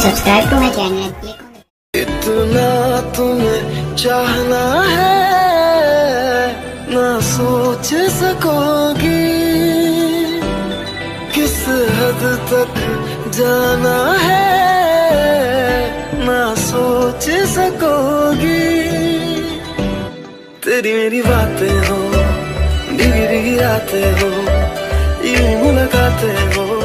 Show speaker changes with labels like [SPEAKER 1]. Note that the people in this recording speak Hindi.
[SPEAKER 1] Subscribe to my channel.
[SPEAKER 2] इतना तुम्हें चाहना है ना सोच सकोगी, किस हद तक जाना है ना सोच सकोगी। तेरी मेरी बातें हो, भीगी भीगी रातें हो, यूं मुलाकातें हो,